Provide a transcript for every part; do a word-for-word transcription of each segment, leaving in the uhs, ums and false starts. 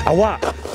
Ała!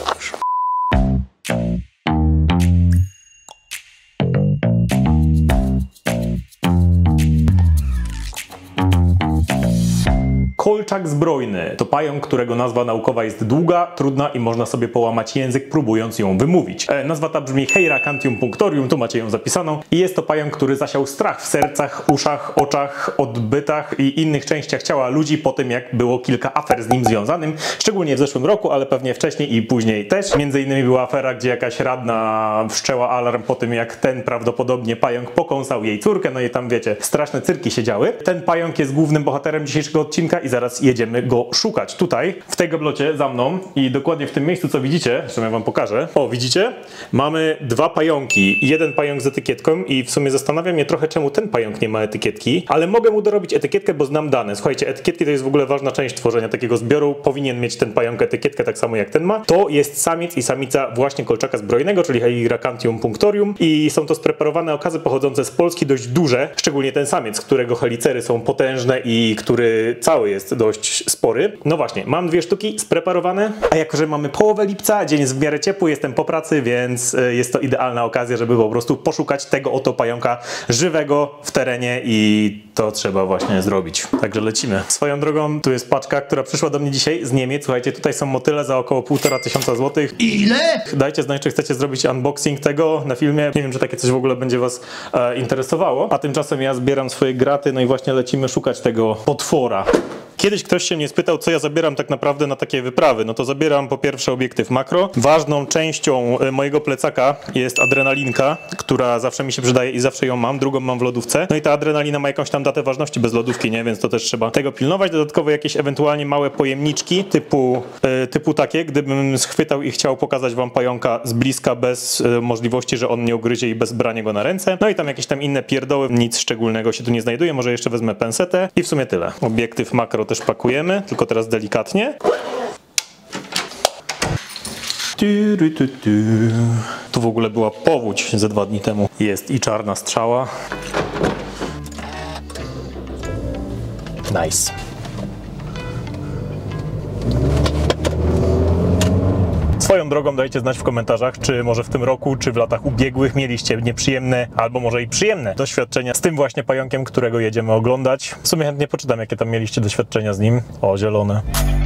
Kolczak zbrojny to pająk, którego nazwa naukowa jest długa, trudna i można sobie połamać język, próbując ją wymówić. E, nazwa ta brzmi Heiracanthum punctorium, tu macie ją zapisaną. I jest to pająk, który zasiał strach w sercach, uszach, oczach, odbytach i innych częściach ciała ludzi po tym, jak było kilka afer z nim związanym. Szczególnie w zeszłym roku, ale pewnie wcześniej i później też. Między innymi była afera, gdzie jakaś radna wszczęła alarm po tym, jak ten prawdopodobnie pająk pokąsał jej córkę. No i tam, wiecie, straszne cyrki się działy. Ten pająk jest głównym bohaterem dzisiejszego odcinka i zaraz jedziemy go szukać. Tutaj, w tej gablocie za mną i dokładnie w tym miejscu, co widzicie, zresztą ja wam pokażę. O, widzicie? Mamy dwa pająki. Jeden pająk z etykietką i w sumie zastanawia mnie trochę, czemu ten pająk nie ma etykietki, ale mogę mu dorobić etykietkę, bo znam dane. Słuchajcie, etykietki to jest w ogóle ważna część tworzenia takiego zbioru. Powinien mieć ten pająk etykietkę tak samo jak ten ma. To jest samiec i samica właśnie kolczaka zbrojnego, czyli Heiracanthum punctorium i są to spreparowane okazy pochodzące z Polski, dość duże, szczególnie ten samiec, którego helicery są potężne i który cały jest dość spory. No właśnie, mam dwie sztuki spreparowane, a jako, że mamy połowę lipca, dzień jest w miarę ciepły, jestem po pracy, więc jest to idealna okazja, żeby po prostu poszukać tego oto pająka żywego w terenie i to trzeba właśnie zrobić. Także lecimy. Swoją drogą, tu jest paczka, która przyszła do mnie dzisiaj z Niemiec. Słuchajcie, tutaj są motyle za około półtora tysiąca złotych. Ile? Dajcie znać, czy chcecie zrobić unboxing tego na filmie. Nie wiem, czy takie coś w ogóle będzie was e, interesowało. A tymczasem ja zbieram swoje graty, no i właśnie lecimy szukać tego potwora. Kiedyś ktoś się mnie spytał, co ja zabieram tak naprawdę na takie wyprawy. No to zabieram po pierwsze obiektyw makro. Ważną częścią mojego plecaka jest adrenalinka, która zawsze mi się przydaje i zawsze ją mam. Drugą mam w lodówce. No i ta adrenalina ma jakąś tam datę ważności bez lodówki, nie? Więc to też trzeba tego pilnować. Dodatkowo jakieś ewentualnie małe pojemniczki typu, yy, typu takie, gdybym schwytał i chciał pokazać wam pająka z bliska bez yy, możliwości, że on nie ugryzie i bez brania go na ręce. No i tam jakieś tam inne pierdoły. Nic szczególnego się tu nie znajduje. Może jeszcze wezmę pensetę i w sumie tyle. Obiektyw makro też pakujemy, tylko teraz delikatnie. Tu w ogóle była powódź ze dwa dni temu. Jest i czarna strzała. Nice. Swoją drogą dajcie znać w komentarzach, czy może w tym roku, czy w latach ubiegłych mieliście nieprzyjemne, albo może i przyjemne doświadczenia z tym właśnie pająkiem, którego jedziemy oglądać. W sumie chętnie poczytam, jakie tam mieliście doświadczenia z nim. O, zielone.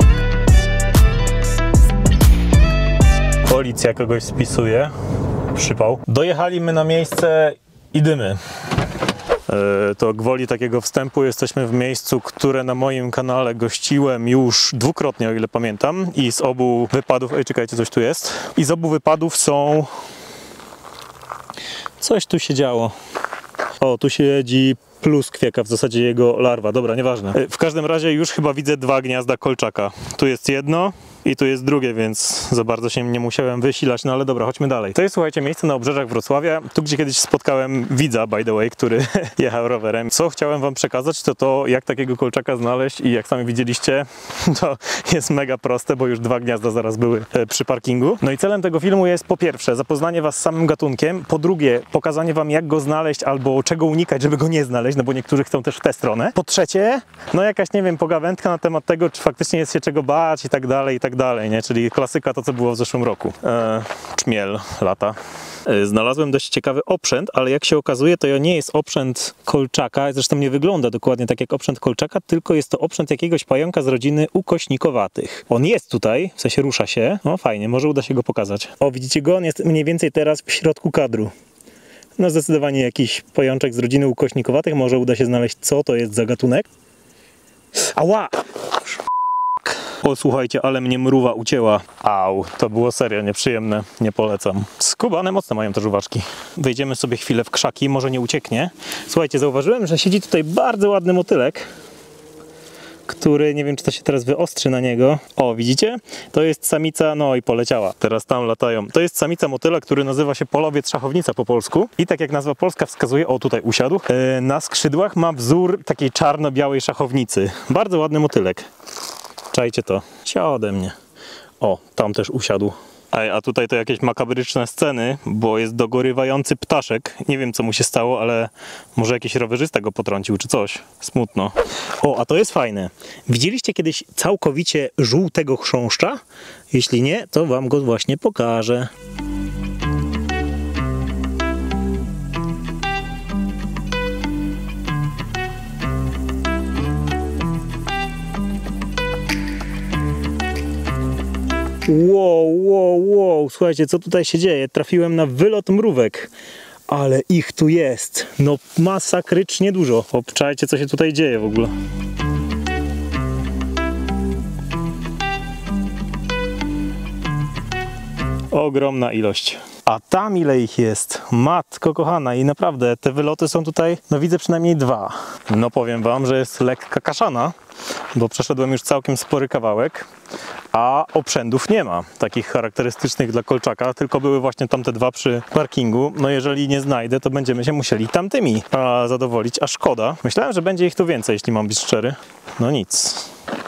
Policja kogoś spisuje. Przypał. Dojechaliśmy na miejsce i dymy. To gwoli takiego wstępu jesteśmy w miejscu, które na moim kanale gościłem już dwukrotnie, o ile pamiętam. I z obu wypadów... Ej, czekajcie, coś tu jest. I z obu wypadów są... Coś tu się działo. O, tu siedzi pluskwieka, w zasadzie jego larwa. Dobra, nieważne. W każdym razie już chyba widzę dwa gniazda kolczaka. Tu jest jedno i tu jest drugie, więc za bardzo się nie musiałem wysilać, no ale dobra, chodźmy dalej. To jest, słuchajcie, miejsce na obrzeżach Wrocławia, tu gdzie kiedyś spotkałem widza, by the way, który jechał rowerem. Co chciałem wam przekazać, to to, jak takiego kolczaka znaleźć i jak sami widzieliście, to jest mega proste, bo już dwa gniazda zaraz były przy parkingu. No i celem tego filmu jest po pierwsze zapoznanie was z samym gatunkiem, po drugie pokazanie wam, jak go znaleźć albo czego unikać, żeby go nie znaleźć, no bo niektórzy chcą też w tę stronę. Po trzecie, no jakaś, nie wiem, pogawędka na temat tego, czy faktycznie jest się czego bać i tak dalej, i tak dalej, nie? Czyli klasyka, to co było w zeszłym roku. Eee, czmiel lata. Eee, znalazłem dość ciekawy oprzęt, ale jak się okazuje, to nie jest oprzęt kolczaka, zresztą nie wygląda dokładnie tak jak oprzęt kolczaka, tylko jest to oprzęt jakiegoś pająka z rodziny ukośnikowatych. On jest tutaj, w sensie rusza się, no fajnie, może uda się go pokazać. O, widzicie go? On jest mniej więcej teraz w środku kadru. No zdecydowanie jakiś pajączek z rodziny ukośnikowatych, może uda się znaleźć, co to jest za gatunek. Ała! O, słuchajcie, ale mnie mruwa ucięła. Au, to było serio nieprzyjemne, nie polecam. Skubane mocno mają te żuwaczki. Wejdziemy sobie chwilę w krzaki, może nie ucieknie. Słuchajcie, zauważyłem, że siedzi tutaj bardzo ładny motylek, który, nie wiem, czy to się teraz wyostrzy na niego. O, widzicie? To jest samica, no i poleciała. Teraz tam latają. To jest samica motyla, który nazywa się polowiec szachownica po polsku. I tak jak nazwa polska wskazuje, o, tutaj usiadł, yy, na skrzydłach ma wzór takiej czarno-białej szachownicy. Bardzo ładny motylek. Czajcie to. Cia ode mnie. O, tam też usiadł. Ej, a tutaj to jakieś makabryczne sceny, bo jest dogorywający ptaszek. Nie wiem, co mu się stało, ale może jakiś rowerzysta go potrącił, czy coś. Smutno. O, a to jest fajne. Widzieliście kiedyś całkowicie żółtego chrząszcza? Jeśli nie, to wam go właśnie pokażę. Wow, wow, wow, słuchajcie, co tutaj się dzieje? Trafiłem na wylot mrówek, ale ich tu jest, no masakrycznie dużo. Obczajcie, co się tutaj dzieje w ogóle. Ogromna ilość. A tam ile ich jest? Matko kochana, i naprawdę te wyloty są tutaj, no widzę przynajmniej dwa. No powiem wam, że jest lekka kaszana, bo przeszedłem już całkiem spory kawałek, a obszędów nie ma takich charakterystycznych dla kolczaka, tylko były właśnie tamte dwa przy parkingu. No jeżeli nie znajdę, to będziemy się musieli tamtymi a, zadowolić, a szkoda. Myślałem, że będzie ich tu więcej, jeśli mam być szczery. No nic.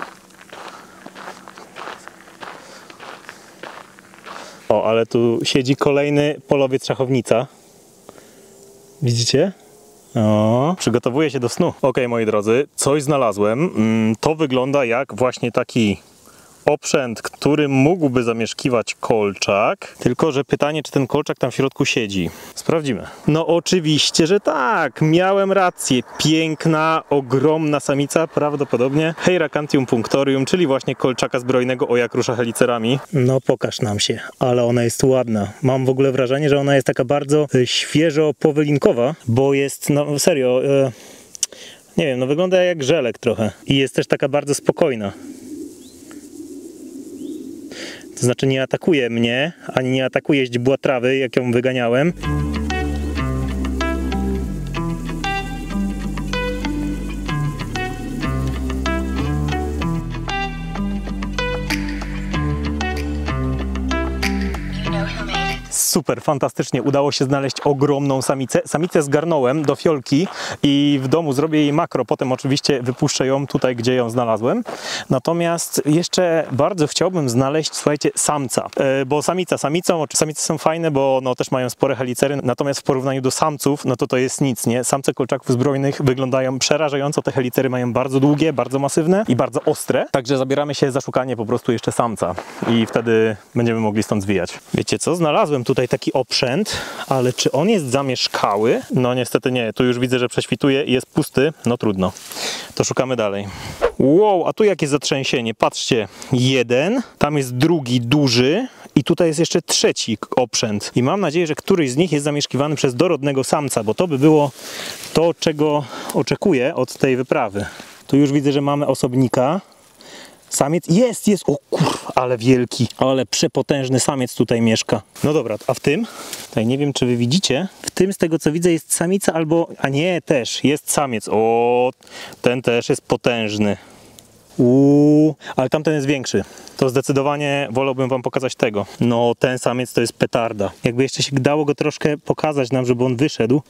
O, ale tu siedzi kolejny polowiec szachownica. Widzicie? O, przygotowuję się do snu. Ok, moi drodzy, coś znalazłem. To wygląda jak właśnie taki obszęd, który mógłby zamieszkiwać kolczak. Tylko że pytanie, czy ten kolczak tam w środku siedzi. Sprawdzimy. No oczywiście, że tak. Miałem rację. Piękna, ogromna samica, prawdopodobnie Heiracantium punctorium, czyli właśnie kolczaka zbrojnego, o jak rusza helicerami. No pokaż nam się, ale ona jest ładna. Mam w ogóle wrażenie, że ona jest taka bardzo świeżo powylinkowa, bo jest, no serio, e, nie wiem, no wygląda jak żelek trochę. I jest też taka bardzo spokojna. To znaczy nie atakuje mnie, ani nie atakuje źdźbła trawy, jak ją wyganiałem. Super, fantastycznie. Udało się znaleźć ogromną samicę. Samicę zgarnąłem do fiolki i w domu zrobię jej makro. Potem oczywiście wypuszczę ją tutaj, gdzie ją znalazłem. Natomiast jeszcze bardzo chciałbym znaleźć, słuchajcie, samca. E, bo samica samicą, samice są fajne, bo no, też mają spore helicery. Natomiast w porównaniu do samców, no to to jest nic, nie? Samce kolczaków zbrojnych wyglądają przerażająco. Te helicery mają bardzo długie, bardzo masywne i bardzo ostre. Także zabieramy się za szukanie po prostu jeszcze samca. I wtedy będziemy mogli stąd zwijać. Wiecie co? Znalazłem tutaj taki obszęd, ale czy on jest zamieszkały? No niestety nie, tu już widzę, że prześwituje i jest pusty, no trudno. To szukamy dalej. Wow, a tu jakie zatrzęsienie, patrzcie, jeden, tam jest drugi duży i tutaj jest jeszcze trzeci obszęd. I mam nadzieję, że któryś z nich jest zamieszkiwany przez dorodnego samca, bo to by było to, czego oczekuję od tej wyprawy. Tu już widzę, że mamy osobnika. Samiec jest, jest, o kurwa, ale wielki, ale przepotężny samiec tutaj mieszka. No dobra, a w tym, tutaj nie wiem, czy wy widzicie, w tym z tego co widzę jest samica albo, a nie, też jest samiec, o, ten też jest potężny. Uuu, ale tamten jest większy. To zdecydowanie wolałbym wam pokazać tego. No, ten samiec to jest petarda. Jakby jeszcze się dało go troszkę pokazać nam, żeby on wyszedł.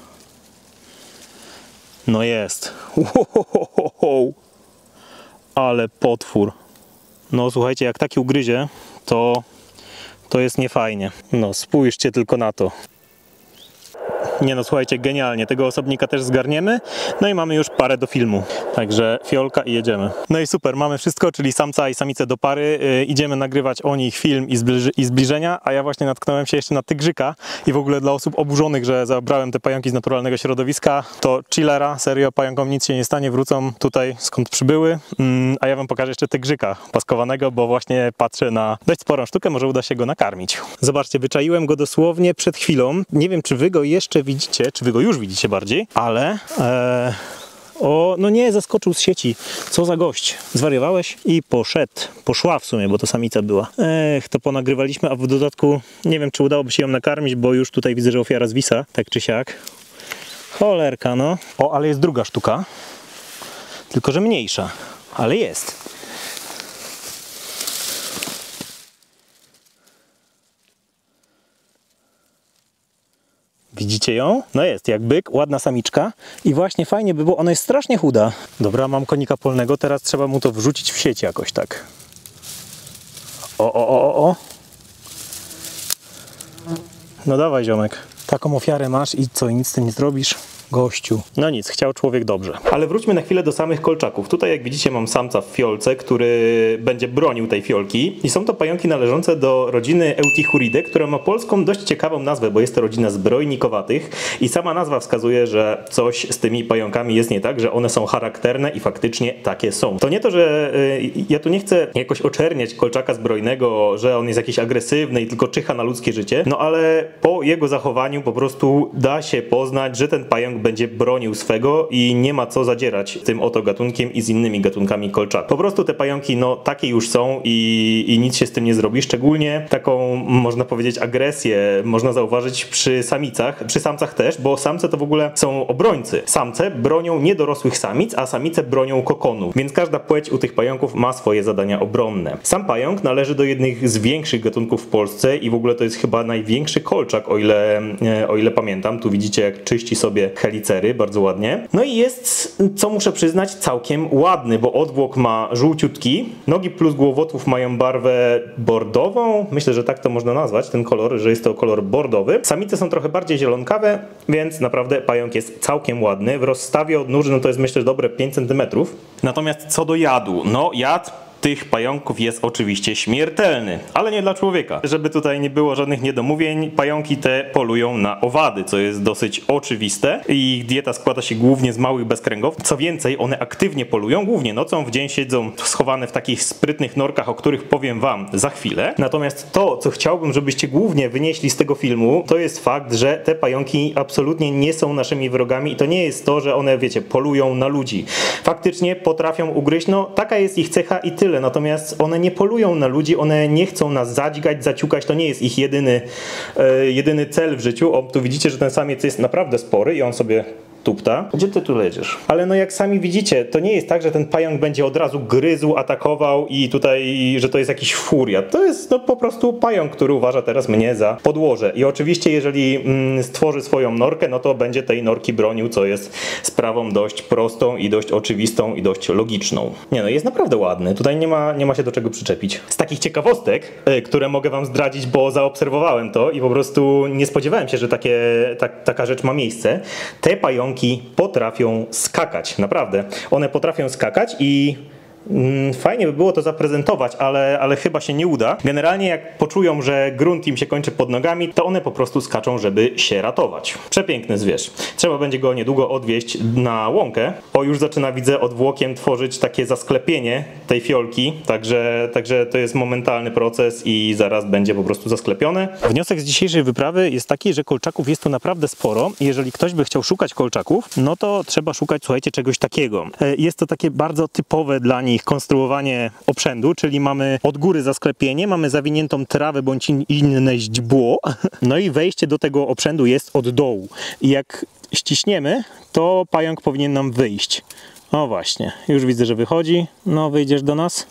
No jest. Uhohoho. Ale potwór. No słuchajcie, jak taki ugryzie, to, to jest niefajnie. No spójrzcie tylko na to. Nie no, słuchajcie, genialnie. Tego osobnika też zgarniemy. No i mamy już parę do filmu. Także fiolka i jedziemy. No i super, mamy wszystko, czyli samca i samicę do pary. Yy, idziemy nagrywać o nich film i, zbliż i zbliżenia, a ja właśnie natknąłem się jeszcze na tygrzyka. I w ogóle dla osób oburzonych, że zabrałem te pająki z naturalnego środowiska, to chillera, serio, pająkom nic się nie stanie, wrócą tutaj, skąd przybyły. Yy, a ja wam pokażę jeszcze tygrzyka paskowanego, bo właśnie patrzę na dość sporą sztukę, może uda się go nakarmić. Zobaczcie, wyczaiłem go dosłownie przed chwilą. Nie wiem, czy wy go jeszcze widzicie, czy wy go już widzicie bardziej, ale e, o, no nie, zaskoczył z sieci. Co za gość. Zwariowałeś? I poszedł. Poszła w sumie, bo to samica była. Ech, to ponagrywaliśmy, a w dodatku nie wiem, czy udałoby się ją nakarmić, bo już tutaj widzę, że ofiara zwisa, tak czy siak. Cholerka, no. O, ale jest druga sztuka. Tylko że mniejsza, ale jest. Widzicie ją? No jest, jak byk, ładna samiczka i właśnie fajnie by było, ona jest strasznie chuda. Dobra, mam konika polnego, teraz trzeba mu to wrzucić w sieć jakoś tak. O, o, o, o, o. No dawaj, ziomek. Taką ofiarę masz i co, i nic z tym nie zrobisz? Gościu. No nic, chciał człowiek dobrze. Ale wróćmy na chwilę do samych kolczaków. Tutaj jak widzicie mam samca w fiolce, który będzie bronił tej fiolki i są to pająki należące do rodziny Eutichuridae, która ma polską dość ciekawą nazwę, bo jest to rodzina zbrojnikowatych i sama nazwa wskazuje, że coś z tymi pająkami jest nie tak, że one są charakterne i faktycznie takie są. To nie to, że yy, ja tu nie chcę jakoś oczerniać kolczaka zbrojnego, że on jest jakiś agresywny i tylko czyha na ludzkie życie, no ale po jego zachowaniu po prostu da się poznać, że ten pająk będzie bronił swego i nie ma co zadzierać tym oto gatunkiem i z innymi gatunkami kolczaków. Po prostu te pająki no takie już są i, i nic się z tym nie zrobi. Szczególnie taką, można powiedzieć, agresję można zauważyć przy samicach, przy samcach też, bo samce to w ogóle są obrońcy. Samce bronią nie dorosłych samic, a samice bronią kokonów, więc każda płeć u tych pająków ma swoje zadania obronne. Sam pająk należy do jednych z większych gatunków w Polsce i w ogóle to jest chyba największy kolczak, o ile, o ile pamiętam. Tu widzicie, jak czyści sobie helicery, bardzo ładnie. No i jest, co muszę przyznać, całkiem ładny, bo odwłok ma żółciutki, nogi plus głowotłów mają barwę bordową, myślę, że tak to można nazwać, ten kolor, że jest to kolor bordowy. Samice są trochę bardziej zielonkawe, więc naprawdę pająk jest całkiem ładny. W rozstawie odnóży, no to jest myślę dobre pięć centymetrów. Natomiast co do jadu, no jad tych pająków jest oczywiście śmiertelny, ale nie dla człowieka. Żeby tutaj nie było żadnych niedomówień, pająki te polują na owady, co jest dosyć oczywiste. Ich dieta składa się głównie z małych bezkręgowców. Co więcej, one aktywnie polują, głównie nocą, w dzień siedzą schowane w takich sprytnych norkach, o których powiem wam za chwilę. Natomiast to, co chciałbym, żebyście głównie wynieśli z tego filmu, to jest fakt, że te pająki absolutnie nie są naszymi wrogami i to nie jest to, że one, wiecie, polują na ludzi. Faktycznie potrafią ugryźć, no taka jest ich cecha i tyle. Natomiast one nie polują na ludzi, one nie chcą nas zadźgać, zaciukać, to nie jest ich jedyny, e, jedyny cel w życiu. O, tu widzicie, że ten samiec jest naprawdę spory i on sobie tupta. Gdzie ty tu leżysz? Ale no jak sami widzicie, to nie jest tak, że ten pająk będzie od razu gryzł, atakował i tutaj, że to jest jakiś furiat. To jest no po prostu pająk, który uważa teraz mnie za podłoże. I oczywiście jeżeli mm, stworzy swoją norkę, no to będzie tej norki bronił, co jest sprawą dość prostą i dość oczywistą i dość logiczną. Nie no, jest naprawdę ładny. Tutaj nie ma, nie ma się do czego przyczepić. Z takich ciekawostek, y, które mogę wam zdradzić, bo zaobserwowałem to i po prostu nie spodziewałem się, że takie, tak, taka rzecz ma miejsce. Te pająki potrafią skakać, naprawdę. One potrafią skakać i mm, fajnie by było to zaprezentować, ale, ale chyba się nie uda. Generalnie jak poczują, że grunt im się kończy pod nogami, to one po prostu skaczą, żeby się ratować. Przepiękny zwierz. Trzeba będzie go niedługo odwieźć na łąkę. O, już zaczyna, widzę, odwłokiem tworzyć takie zasklepienie tej fiolki, także, także to jest momentalny proces i zaraz będzie po prostu zasklepione. Wniosek z dzisiejszej wyprawy jest taki, że kolczaków jest tu naprawdę sporo. Jeżeli ktoś by chciał szukać kolczaków, no to trzeba szukać, słuchajcie, czegoś takiego. Jest to takie bardzo typowe dla nich konstruowanie obrzędu, czyli mamy od góry zasklepienie, mamy zawiniętą trawę bądź inne źdźbło, no i wejście do tego obrzędu jest od dołu. I jak ściśniemy, to pająk powinien nam wyjść. O właśnie, już widzę, że wychodzi. No, wyjdziesz do nas?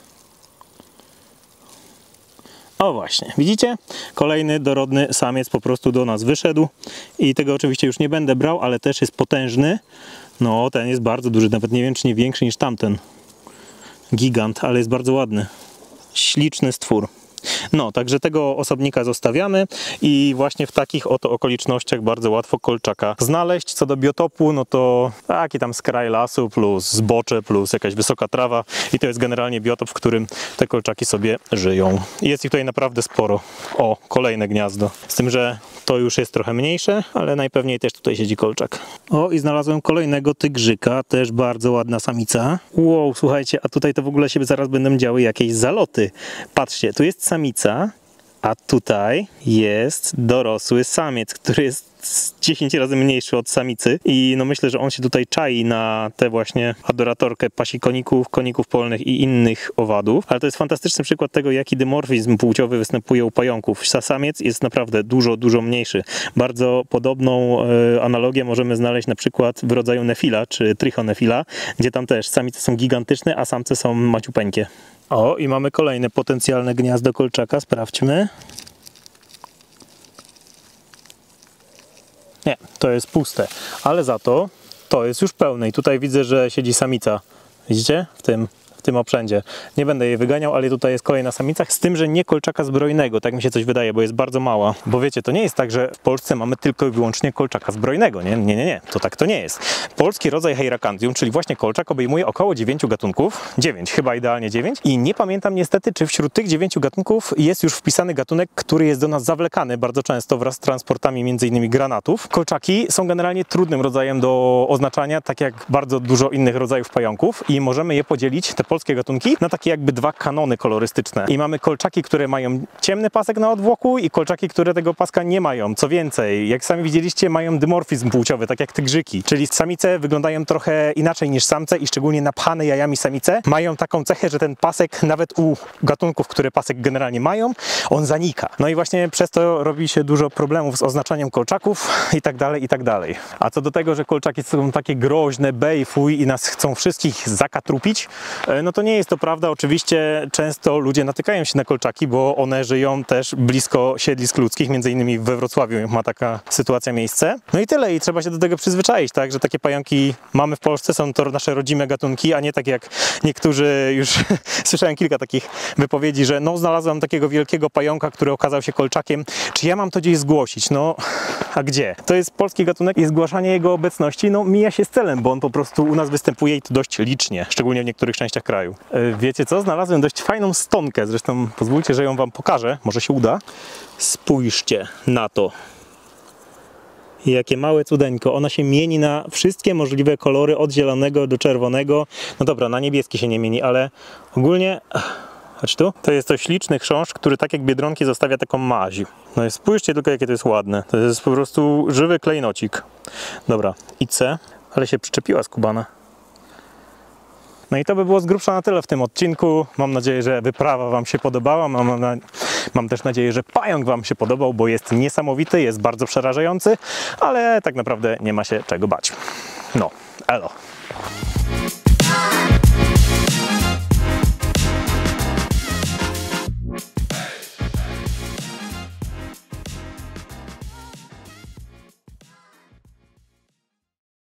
O właśnie, widzicie? Kolejny dorodny samiec po prostu do nas wyszedł i tego oczywiście już nie będę brał, ale też jest potężny. No, ten jest bardzo duży, nawet nie wiem, czy nie większy niż tamten. Gigant, ale jest bardzo ładny. Śliczny stwór. No, także tego osobnika zostawiamy i właśnie w takich oto okolicznościach bardzo łatwo kolczaka znaleźć. Co do biotopu, no to taki tam skraj lasu plus zbocze plus jakaś wysoka trawa i to jest generalnie biotop, w którym te kolczaki sobie żyją. I jest ich tutaj naprawdę sporo. O, kolejne gniazdo. Z tym, że to już jest trochę mniejsze, ale najpewniej też tutaj siedzi kolczak. O, i znalazłem kolejnego tygrzyka, też bardzo ładna samica. Wow, słuchajcie, a tutaj to w ogóle się zaraz będą działy jakieś zaloty. Patrzcie, tu jest samica, a tutaj jest dorosły samiec, który jest dziesięć razy mniejszy od samicy i no myślę, że on się tutaj czai na tę właśnie adoratorkę pasikoników, koników polnych i innych owadów, ale to jest fantastyczny przykład tego, jaki dymorfizm płciowy występuje u pająków. Samiec jest naprawdę dużo, dużo mniejszy. Bardzo podobną e, analogię możemy znaleźć na przykład w rodzaju nefila, czy trichonefila, gdzie tam też samice są gigantyczne, a samce są maciupeńkie. O, i mamy kolejne potencjalne gniazdo kolczaka, sprawdźmy. Nie, to jest puste, ale za to to jest już pełne i tutaj widzę, że siedzi samica. Widzicie? W tym, w tym obszędzie. Nie będę jej wyganiał, ale tutaj jest kolejna samica, z tym, że nie kolczaka zbrojnego, tak mi się coś wydaje, bo jest bardzo mała. Bo wiecie, to nie jest tak, że w Polsce mamy tylko i wyłącznie kolczaka zbrojnego, nie? Nie, nie, nie, to tak to nie jest. Polski rodzaj Heiracanthum, czyli właśnie kolczak, obejmuje około dziewięciu gatunków, dziewięć, chyba idealnie dziewięć, i nie pamiętam niestety, czy wśród tych dziewięciu gatunków jest już wpisany gatunek, który jest do nas zawlekany bardzo często wraz z transportami między innymi granatów. Kolczaki są generalnie trudnym rodzajem do oznaczania, tak jak bardzo dużo innych rodzajów pająków, i możemy je podzielić, te polskie gatunki, na takie jakby dwa kanony kolorystyczne. I mamy kolczaki, które mają ciemny pasek na odwłoku, i kolczaki, które tego paska nie mają. Co więcej, jak sami widzieliście, mają dymorfizm płciowy, tak jak tygrzyki, czyli samice wyglądają trochę inaczej niż samce, i szczególnie napchane jajami samice mają taką cechę, że ten pasek nawet u gatunków, które pasek generalnie mają, on zanika. No i właśnie przez to robi się dużo problemów z oznaczaniem kolczaków i tak dalej, i tak dalej. A co do tego, że kolczaki są takie groźne, bej, fuj i nas chcą wszystkich zakatrupić, no to nie jest to prawda. Oczywiście często ludzie natykają się na kolczaki, bo one żyją też blisko siedlisk ludzkich, między innymi we Wrocławiu ma taka sytuacja miejsce. No i tyle, i trzeba się do tego przyzwyczaić, tak, że takie pająki mamy w Polsce, są to nasze rodzime gatunki, a nie tak jak niektórzy, już słyszałem kilka takich wypowiedzi, że no znalazłem takiego wielkiego pająka, który okazał się kolczakiem, czy ja mam to gdzieś zgłosić? No, a gdzie? To jest polski gatunek i zgłaszanie jego obecności, no mija się z celem, bo on po prostu u nas występuje i to dość licznie, szczególnie w niektórych częściach kraju. Wiecie co? Znalazłem dość fajną stonkę, zresztą pozwólcie, że ją wam pokażę, może się uda. Spójrzcie na to. Jakie małe cudeńko. Ona się mieni na wszystkie możliwe kolory, od zielonego do czerwonego. No dobra, na niebieski się nie mieni, ale ogólnie... Chodź tu. To jest to śliczny chrząszcz, który tak jak biedronki zostawia taką maź. No i spójrzcie tylko, jakie to jest ładne. To jest po prostu żywy klejnocik. Dobra, idźcie. Ale się przyczepiła skubana. No i to by było z grubsza na tyle w tym odcinku. Mam nadzieję, że wyprawa wam się podobała. Mam, na... Mam też nadzieję, że pająk wam się podobał, bo jest niesamowity, jest bardzo przerażający, ale tak naprawdę nie ma się czego bać. No, elo.